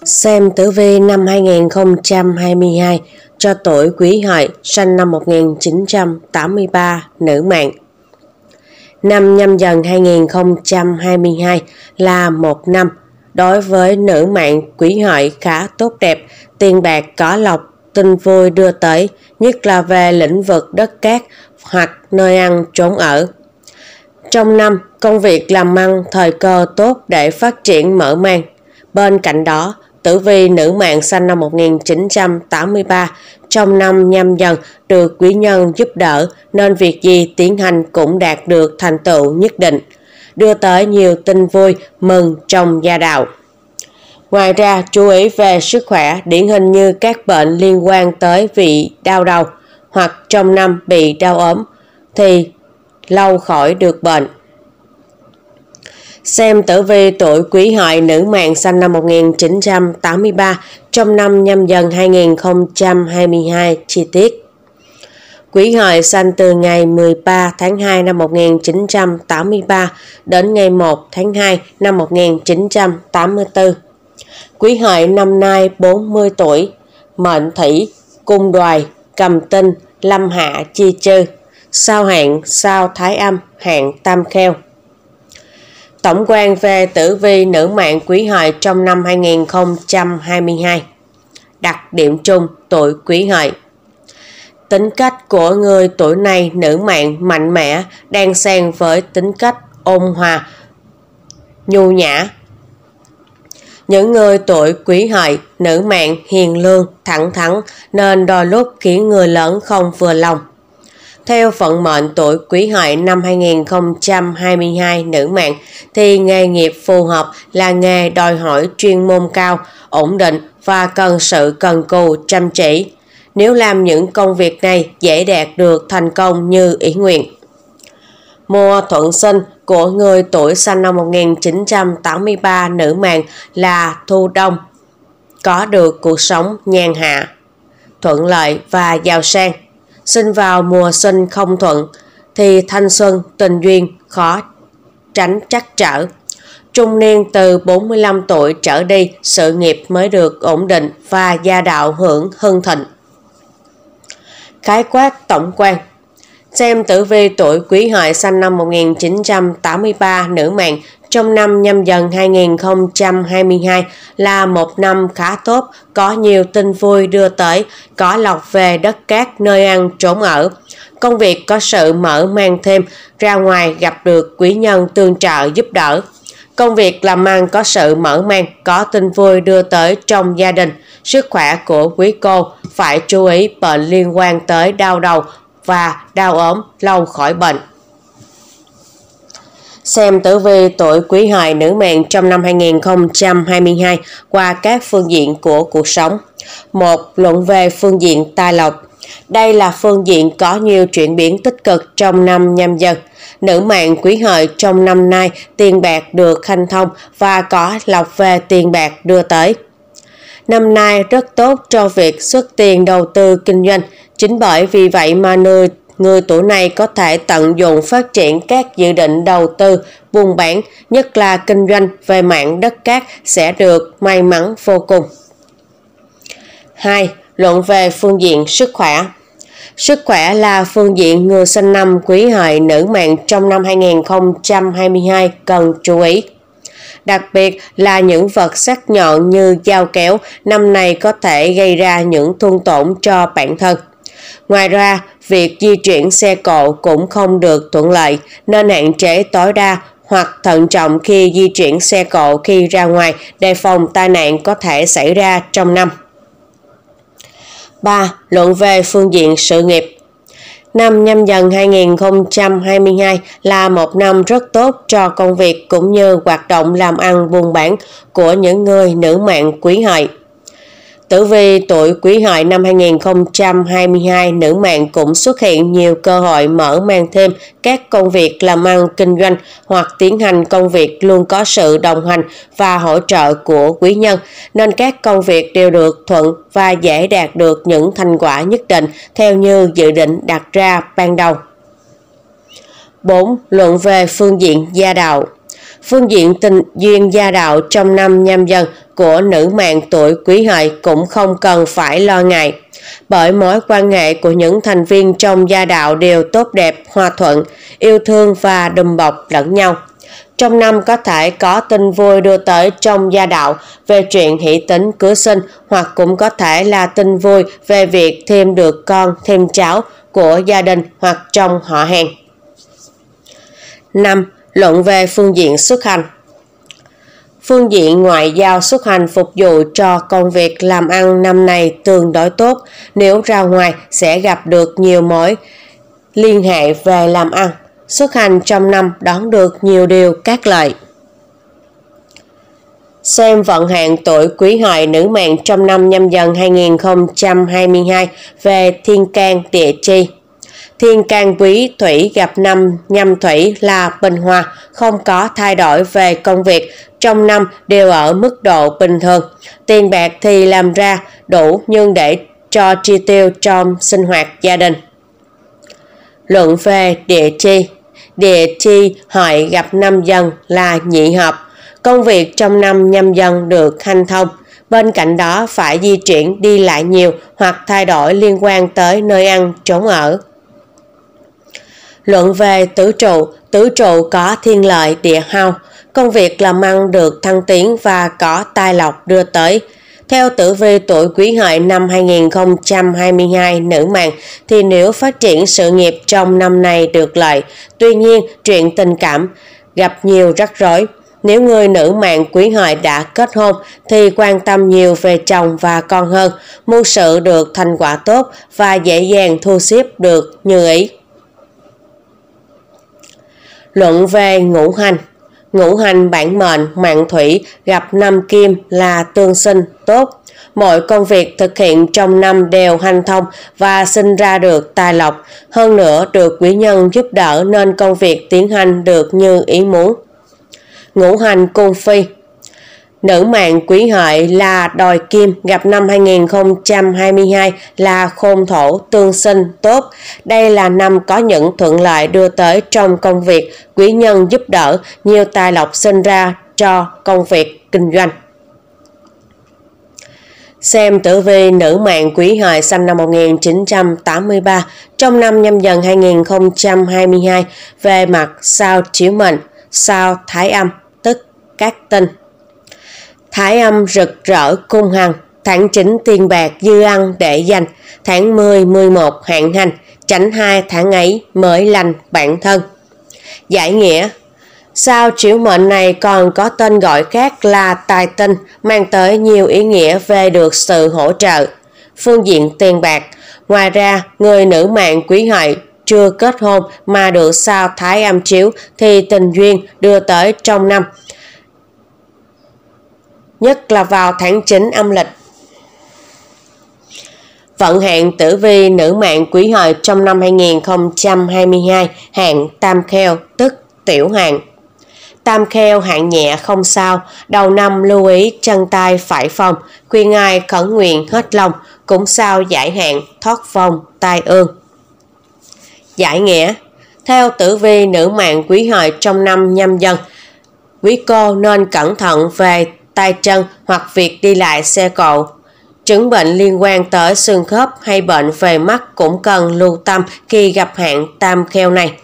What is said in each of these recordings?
Xem tử vi năm 2022 cho tuổi Quý Hợi, sinh năm 1983, nữ mạng. Năm Nhâm Dần 2022 là một năm đối với nữ mạng Quý Hợi khá tốt đẹp, tiền bạc có lộc, tin vui đưa tới, nhất là về lĩnh vực đất cát hoặc nơi ăn trốn ở. Trong năm, công việc làm ăn thời cơ tốt để phát triển mở mang. Bên cạnh đó, tử vi nữ mạng sinh năm 1983 trong năm Nhâm Dần được quý nhân giúp đỡ nên việc gì tiến hành cũng đạt được thành tựu nhất định, đưa tới nhiều tin vui mừng trong gia đạo. Ngoài ra, chú ý về sức khỏe, điển hình như các bệnh liên quan tới vị đau đầu hoặc trong năm bị đau ốm thì lâu khỏi được bệnh. Xem tử vi tuổi Quý Hợi nữ mạng sinh năm 1983 trong năm Nhâm Dần 2022 chi tiết. Quý Hợi sinh từ ngày 13 tháng 2 năm 1983 đến ngày 1 tháng 2 năm 1984. Quý Hợi năm nay 40 tuổi, mệnh Thủy, cung Đoài, cầm Tinh, lâm hạ chi chư, sao hạn sao Thái Âm, hạn Tam Kheo. Tổng quan về tử vi nữ mạng Quý Hợi trong năm 2022. Đặc điểm chung tuổi Quý Hợi. Tính cách của người tuổi này nữ mạng mạnh mẽ, đan xen với tính cách ôn hòa, nhu nhã. Những người tuổi Quý Hợi nữ mạng hiền lương, thẳng thắn nên đôi lúc khiến người lớn không vừa lòng. Theo vận mệnh tuổi Quý Hợi năm 2022 nữ mạng thì nghề nghiệp phù hợp là nghề đòi hỏi chuyên môn cao, ổn định và cần sự cần cù chăm chỉ. Nếu làm những công việc này dễ đạt được thành công như ý nguyện. Mùa thuận sinh của người tuổi sinh năm 1983 nữ mạng là thu đông, có được cuộc sống nhàn hạ, thuận lợi và giàu sang. Sinh vào mùa sinh không thuận thì thanh xuân, tình duyên khó tránh trắc trở. Trung niên từ 45 tuổi trở đi, sự nghiệp mới được ổn định và gia đạo hưởng hưng thịnh. Khái quát tổng quan. Xem tử vi tuổi Quý Hợi sinh năm 1983 nữ mạng trong năm Nhâm Dần 2022 là một năm khá tốt, có nhiều tin vui đưa tới, có lộc về đất cát, nơi ăn trốn ở. Công việc có sự mở mang thêm, ra ngoài gặp được quý nhân tương trợ giúp đỡ. Công việc làm ăn có sự mở mang, có tin vui đưa tới trong gia đình. Sức khỏe của quý cô phải chú ý bệnh liên quan tới đau đầu và đau ốm, lâu khỏi bệnh. Xem tử vi tuổi Quý Hợi nữ mạng trong năm 2022 qua các phương diện của cuộc sống. 1. Luận về phương diện tài lộc. Đây là phương diện có nhiều chuyển biến tích cực trong năm Nhâm Dần. Nữ mạng Quý Hợi trong năm nay tiền bạc được hanh thông và có lộc về tiền bạc đưa tới. Năm nay rất tốt cho việc xuất tiền đầu tư kinh doanh. Chính bởi vì vậy mà người tuổi này có thể tận dụng phát triển các dự định đầu tư, buôn bán, nhất là kinh doanh về mảng đất cát sẽ được may mắn vô cùng. 2. Luận về phương diện sức khỏe. Sức khỏe là phương diện người sinh năm Quý Hợi nữ mạng trong năm 2022 cần chú ý. Đặc biệt là những vật sắc nhọn như dao kéo năm nay có thể gây ra những thương tổn cho bản thân. Ngoài ra, việc di chuyển xe cộ cũng không được thuận lợi nên hạn chế tối đa hoặc thận trọng khi di chuyển xe cộ khi ra ngoài, đề phòng tai nạn có thể xảy ra trong năm. 3. Luận về phương diện sự nghiệp. Năm Nhâm Dần 2022 là một năm rất tốt cho công việc cũng như hoạt động làm ăn buôn bán của những người nữ mạng Quý Hợi. Tử vi tuổi Quý Hợi năm 2022 nữ mạng cũng xuất hiện nhiều cơ hội mở mang thêm các công việc làm ăn kinh doanh hoặc tiến hành công việc luôn có sự đồng hành và hỗ trợ của quý nhân, nên các công việc đều được thuận và dễ đạt được những thành quả nhất định theo như dự định đặt ra ban đầu. 4. Luận về phương diện gia đạo. Phương diện tình duyên gia đạo trong năm Nhâm Dần của nữ mạng tuổi Quý Hợi cũng không cần phải lo ngại, bởi mối quan hệ của những thành viên trong gia đạo đều tốt đẹp, hòa thuận, yêu thương và đùm bọc lẫn nhau. Trong năm có thể có tin vui đưa tới trong gia đạo về chuyện hỷ tính cưới sinh, hoặc cũng có thể là tin vui về việc thêm được con, thêm cháu của gia đình hoặc trong họ hàng. 5. Luận về phương diện xuất hành. Phương diện ngoại giao xuất hành phục vụ cho công việc làm ăn năm nay tương đối tốt. Nếu ra ngoài sẽ gặp được nhiều mối liên hệ về làm ăn. Xuất hành trong năm đón được nhiều điều cát lợi. Xem vận hạn tuổi Quý Hợi nữ mạng trong năm Nhâm Dần 2022 về thiên can địa chi. Thiên can Quý Thủy gặp năm Nhâm Thủy là bình hòa, không có thay đổi về công việc, trong năm đều ở mức độ bình thường. Tiền bạc thì làm ra đủ nhưng để cho chi tiêu trong sinh hoạt gia đình. Luận về địa chi. Địa chi Hợi gặp năm Dần là nhị hợp. Công việc trong năm Nhâm Dần được hanh thông. Bên cạnh đó phải di chuyển đi lại nhiều hoặc thay đổi liên quan tới nơi ăn, trốn ở. Luận về tứ trụ có thiên lợi địa hao. Công việc làm ăn được thăng tiến và có tài lộc đưa tới. Theo tử vi tuổi Quý Hợi năm 2022 nữ mạng thì nếu phát triển sự nghiệp trong năm này được lợi. Tuy nhiên, chuyện tình cảm gặp nhiều rắc rối. Nếu người nữ mạng Quý Hợi đã kết hôn thì quan tâm nhiều về chồng và con hơn. Mưu sự được thành quả tốt và dễ dàng thu xếp được như ý. Luận về ngũ hành. Ngũ hành bản mệnh mạng thủy gặp năm kim là tương sinh tốt. Mọi công việc thực hiện trong năm đều hanh thông và sinh ra được tài lộc. Hơn nữa được quý nhân giúp đỡ nên công việc tiến hành được như ý muốn. Ngũ hành cung phi. Nữ mạng Quý Hợi là đòi kim gặp năm 2022 là khôn thổ tương sinh tốt. Đây là năm có những thuận lợi đưa tới trong công việc, quý nhân giúp đỡ, nhiều tài lộc sinh ra cho công việc kinh doanh. Xem tử vi nữ mạng Quý Hợi sinh năm 1983 trong năm Nhâm Dần 2022 về mặt sao chiếu mệnh, sao Thái Âm, tức các tinh. Thái Âm rực rỡ cung hằng, tháng 9 tiền bạc dư ăn để dành, tháng 10, 11 hạn hành, tránh 2 tháng ấy mới lành bản thân. Giải nghĩa. Sao chiếu mệnh này còn có tên gọi khác là tài tinh, mang tới nhiều ý nghĩa về được sự hỗ trợ. Phương diện tiền bạc. Ngoài ra, người nữ mạng Quý Hợi chưa kết hôn mà được sao Thái Âm chiếu thì tình duyên đưa tới trong năm, nhất là vào tháng 9 âm lịch. Vận hạn tử vi nữ mạng Quý Hợi trong năm 2022 hạn tam kheo, tức tiểu hạn. Tam kheo hạn nhẹ không sao, đầu năm lưu ý chân tay phải phòng, khuyên ai khẩn nguyện hết lòng, cũng sao giải hạn, thoát vong, tai ương. Giải nghĩa. Theo tử vi nữ mạng Quý Hợi trong năm Nhâm Dần, quý cô nên cẩn thận về tay chân hoặc việc đi lại xe cộ. Chứng bệnh liên quan tới xương khớp hay bệnh về mắt cũng cần lưu tâm khi gặp hạn tam kheo này.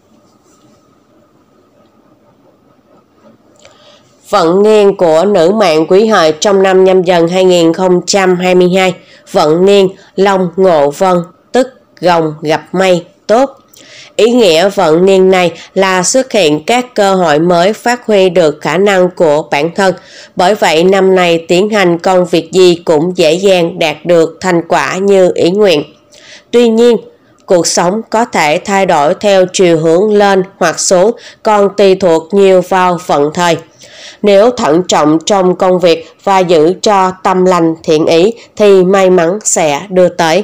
Vận niên của nữ mạng Quý Hợi trong năm Nhâm Dần 2022, vận niên Long Ngộ Vân, tức gồng gặp mây, tốt. Ý nghĩa vận niên này là xuất hiện các cơ hội mới phát huy được khả năng của bản thân. Bởi vậy năm nay tiến hành công việc gì cũng dễ dàng đạt được thành quả như ý nguyện. Tuy nhiên, cuộc sống có thể thay đổi theo chiều hướng lên hoặc xuống, còn tùy thuộc nhiều vào vận thời. Nếu thận trọng trong công việc và giữ cho tâm lành thiện ý thì may mắn sẽ đưa tới.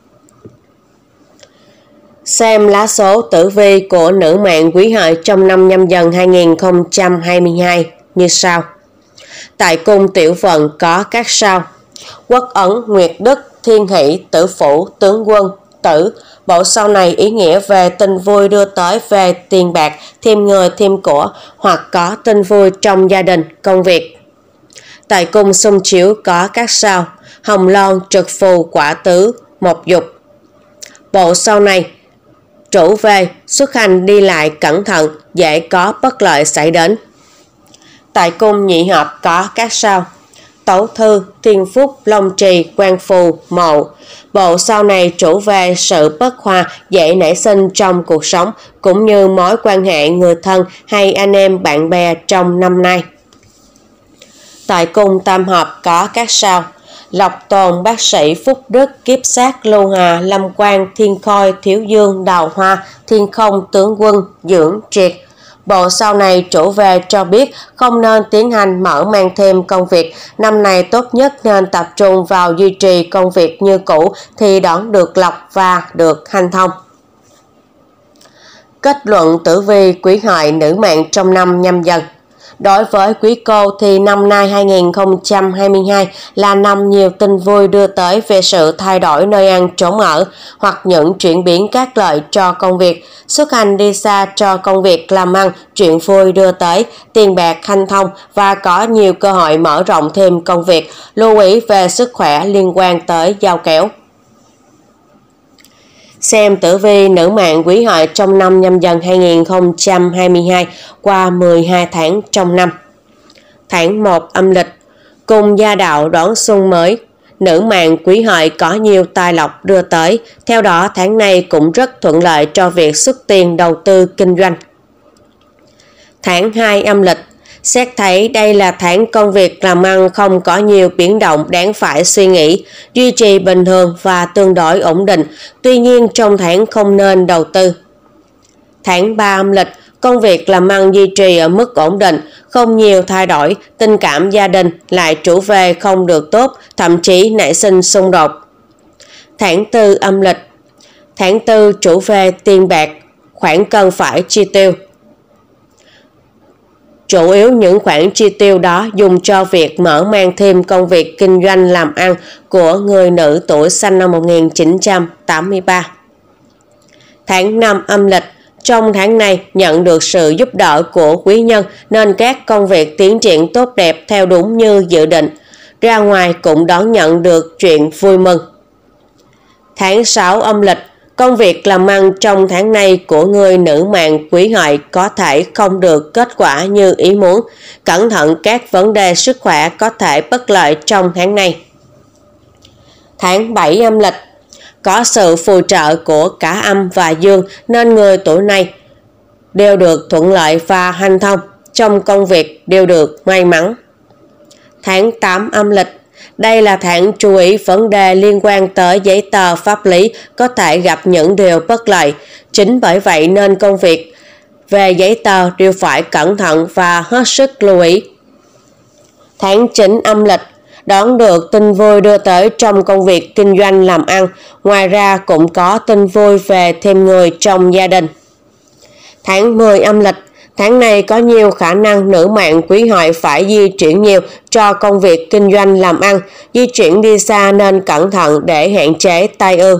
Xem lá số tử vi của nữ mạng Quý Hợi trong năm Nhâm Dần 2022 như sau. Tại cung tiểu vận có các sao: Quốc Ấn, Nguyệt Đức, Thiên Hỷ, Tử Phủ, Tướng Quân, Tử, Bộ sau này ý nghĩa về tin vui đưa tới về tiền bạc, thêm người thêm của, hoặc có tin vui trong gia đình, công việc. Tại cung xung chiếu có các sao hồng loan, trực phù, quả tứ, một dục. Bộ sau này chủ về xuất hành đi lại cẩn thận, dễ có bất lợi xảy đến. Tại cung nhị hợp có các sao tấu thư, thiên phúc, long trì, quan phù, mậu. Bộ sau này chủ về sự bất hòa dễ nảy sinh trong cuộc sống, cũng như mối quan hệ người thân hay anh em bạn bè trong năm nay. Tại cung tam hợp có các sao lộc tồn, bác sĩ, phúc đức, kiếp sát, lưu hà, lâm quan, thiên khôi, thiếu dương, đào hoa, thiên không, tướng quân, dưỡng, triệt. Bộ sau này chủ về cho biết không nên tiến hành mở mang thêm công việc. Năm này tốt nhất nên tập trung vào duy trì công việc như cũ thì đón được lộc và được hanh thông. Kết luận tử vi Quý Hợi nữ mạng trong năm Nhâm Dần. Đối với quý cô thì năm nay 2022 là năm nhiều tin vui đưa tới về sự thay đổi nơi ăn trốn ở hoặc những chuyển biến các lợi cho công việc, xuất hành đi xa cho công việc làm ăn, chuyện vui đưa tới, tiền bạc hanh thông và có nhiều cơ hội mở rộng thêm công việc, lưu ý về sức khỏe liên quan tới giao kéo. Xem tử vi nữ mạng Quý Hợi trong năm Nhâm Dần 2022 qua 12 tháng trong năm. Tháng 1 âm lịch, cùng gia đạo đón xuân mới, nữ mạng Quý Hợi có nhiều tài lộc đưa tới, theo đó tháng này cũng rất thuận lợi cho việc xuất tiền đầu tư kinh doanh. Tháng 2 âm lịch, xét thấy đây là tháng công việc làm ăn không có nhiều biến động đáng phải suy nghĩ, duy trì bình thường và tương đối ổn định, tuy nhiên trong tháng không nên đầu tư. Tháng 3 âm lịch, công việc làm ăn duy trì ở mức ổn định, không nhiều thay đổi, tình cảm gia đình lại chủ về không được tốt, thậm chí nảy sinh xung đột. Tháng 4 âm lịch, tháng 4 chủ về tiền bạc, khoản cần phải chi tiêu. Chủ yếu những khoản chi tiêu đó dùng cho việc mở mang thêm công việc kinh doanh làm ăn của người nữ tuổi sinh năm 1983. Tháng 5 âm lịch, trong tháng này nhận được sự giúp đỡ của quý nhân nên các công việc tiến triển tốt đẹp theo đúng như dự định. Ra ngoài cũng đón nhận được chuyện vui mừng. Tháng 6 âm lịch, công việc làm ăn trong tháng này của người nữ mạng Quý Hợi có thể không được kết quả như ý muốn. Cẩn thận các vấn đề sức khỏe có thể bất lợi trong tháng này. Tháng 7 âm lịch, có sự phù trợ của cả âm và dương nên người tuổi này đều được thuận lợi và hanh thông, trong công việc đều được may mắn. Tháng 8 âm lịch, đây là tháng chú ý vấn đề liên quan tới giấy tờ pháp lý, có thể gặp những điều bất lợi. Chính bởi vậy nên công việc về giấy tờ đều phải cẩn thận và hết sức lưu ý. Tháng 9 âm lịch, đón được tin vui đưa tới trong công việc kinh doanh làm ăn. Ngoài ra cũng có tin vui về thêm người trong gia đình. Tháng 10 âm lịch, tháng này có nhiều khả năng nữ mạng Quý Hợi phải di chuyển nhiều cho công việc kinh doanh làm ăn, di chuyển đi xa nên cẩn thận để hạn chế tai ương.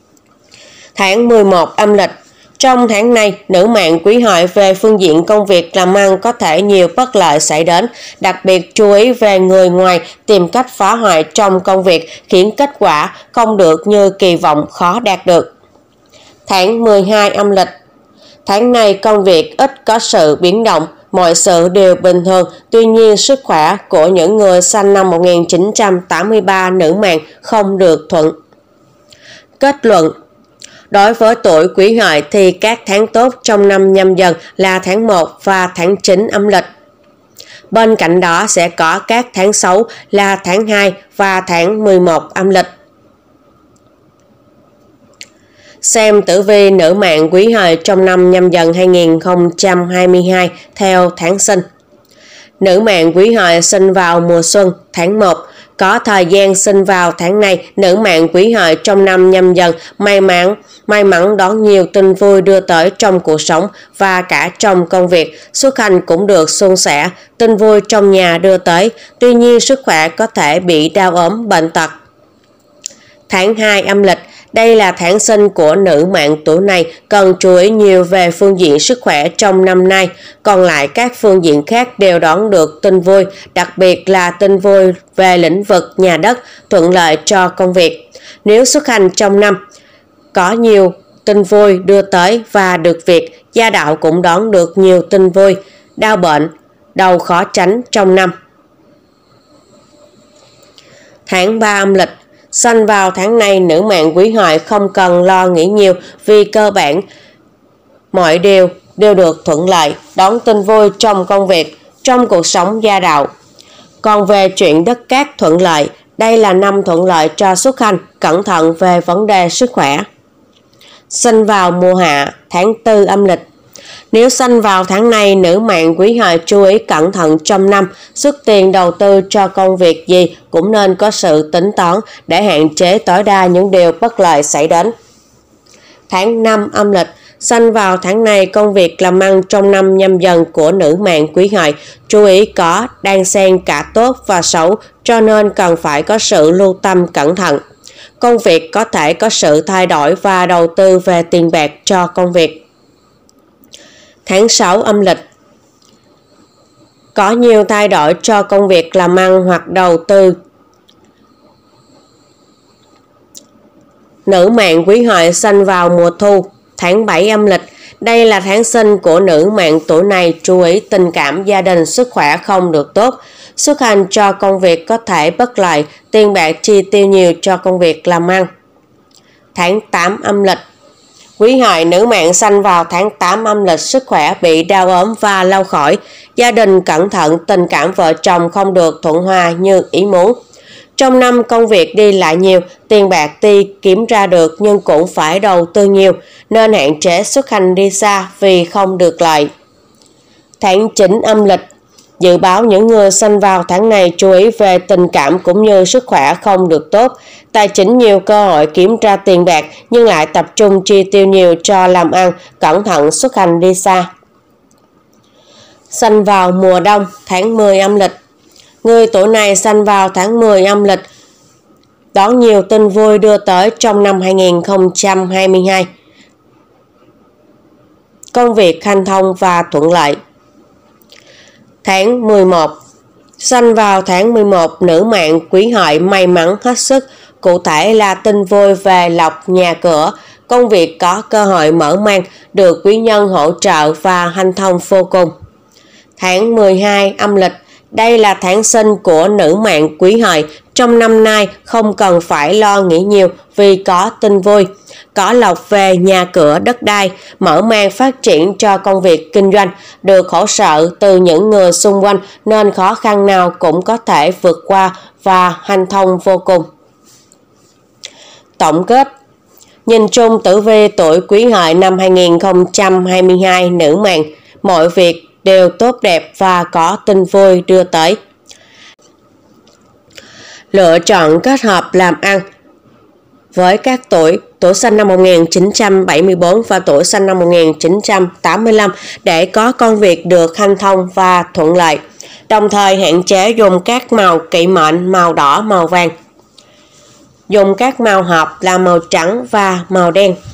Tháng 11 âm lịch, trong tháng này, nữ mạng Quý Hợi về phương diện công việc làm ăn có thể nhiều bất lợi xảy đến, đặc biệt chú ý về người ngoài tìm cách phá hoại trong công việc khiến kết quả không được như kỳ vọng, khó đạt được. Tháng 12 âm lịch, tháng này công việc ít có sự biến động, mọi sự đều bình thường, tuy nhiên sức khỏe của những người sinh năm 1983 nữ mạng không được thuận. Kết luận: đối với tuổi Quý Hợi thì các tháng tốt trong năm Nhâm Dần là tháng 1 và tháng 9 âm lịch. Bên cạnh đó sẽ có các tháng xấu là tháng 2 và tháng 11 âm lịch. Xem tử vi nữ mạng Quý Hợi trong năm Nhâm Dần 2022 theo tháng sinh. Nữ mạng Quý Hợi sinh vào mùa xuân, tháng 1. Có thời gian sinh vào tháng này, nữ mạng Quý Hợi trong năm Nhâm Dần may mắn đón nhiều tin vui đưa tới trong cuộc sống và cả trong công việc. Xuất hành cũng được suôn sẻ, tin vui trong nhà đưa tới, tuy nhiên sức khỏe có thể bị đau ốm, bệnh tật. Tháng 2 âm lịch, Đây là tháng sinh của nữ mạng tuổi này, cần chú ý nhiều về phương diện sức khỏe trong năm nay. Còn lại các phương diện khác đều đón được tin vui, đặc biệt là tin vui về lĩnh vực nhà đất, thuận lợi cho công việc. Nếu xuất hành trong năm, có nhiều tin vui đưa tới và được việc, gia đạo cũng đón được nhiều tin vui, đau bệnh, đầu khó tránh trong năm. Tháng 3 âm lịch. Sanh vào tháng này, nữ mạng Quý Hợi không cần lo nghĩ nhiều vì cơ bản mọi điều đều được thuận lợi, đón tin vui trong công việc, trong cuộc sống gia đạo. Còn về chuyện đất cát thuận lợi, đây là năm thuận lợi cho xuất hành, cẩn thận về vấn đề sức khỏe. Sanh vào mùa hạ, tháng 4 âm lịch. Nếu sanh vào tháng này, nữ mạng Quý Hợi chú ý cẩn thận trong năm, xuất tiền đầu tư cho công việc gì cũng nên có sự tính toán để hạn chế tối đa những điều bất lợi xảy đến. Tháng 5 âm lịch. Sanh vào tháng này, công việc làm ăn trong năm Nhâm Dần của nữ mạng Quý Hợi chú ý có đan xen cả tốt và xấu, cho nên cần phải có sự lưu tâm cẩn thận. Công việc có thể có sự thay đổi và đầu tư về tiền bạc cho công việc. Tháng 6 âm lịch. Có nhiều thay đổi cho công việc làm ăn hoặc đầu tư. Nữ mạng Quý Hợi sanh vào mùa thu, tháng 7 âm lịch. Đây là tháng sinh của nữ mạng tuổi này, chú ý tình cảm gia đình, sức khỏe không được tốt. Xuất hành cho công việc có thể bất lợi, tiền bạc chi tiêu nhiều cho công việc làm ăn. Tháng 8 âm lịch. Quý Hợi nữ mạng sanh vào tháng 8 âm lịch, sức khỏe bị đau ốm và lâu khỏi, gia đình cẩn thận, tình cảm vợ chồng không được thuận hòa như ý muốn. Trong năm công việc đi lại nhiều, tiền bạc tuy kiếm ra được nhưng cũng phải đầu tư nhiều, nên hạn chế xuất hành đi xa vì không được lợi. Tháng 9 âm lịch. Dự báo những người sanh vào tháng này chú ý về tình cảm cũng như sức khỏe không được tốt. Tài chính nhiều cơ hội kiếm ra tiền bạc nhưng lại tập trung chi tiêu nhiều cho làm ăn, cẩn thận xuất hành đi xa. Sanh vào mùa đông, tháng 10 âm lịch. Người tuổi này sanh vào tháng 10 âm lịch, đón nhiều tin vui đưa tới trong năm 2022. Công việc hanh thông và thuận lợi. Tháng 11. Sanh vào tháng 11, nữ mạng Quý Hợi may mắn hết sức, cụ thể là tin vui về lộc nhà cửa, công việc có cơ hội mở mang, được quý nhân hỗ trợ và hanh thông vô cùng. Tháng 12 âm lịch. Đây là tháng sinh của nữ mạng Quý Hợi, trong năm nay không cần phải lo nghĩ nhiều vì có tin vui, có lộc về nhà cửa đất đai, mở mang phát triển cho công việc kinh doanh, được hỗ trợ từ những người xung quanh nên khó khăn nào cũng có thể vượt qua và hanh thông vô cùng. Tổng kết. Nhìn chung tử vi tuổi Quý Hợi năm 2022 nữ mạng, mọi việc đều tốt đẹp và có tin vui đưa tới. Lựa chọn kết hợp làm ăn với các tuổi sinh năm 1974 và tuổi sinh năm 1985 để có công việc được hanh thông và thuận lợi. Đồng thời hạn chế dùng các màu kỵ mệnh, màu đỏ, màu vàng. Dùng các màu hợp là màu trắng và màu đen.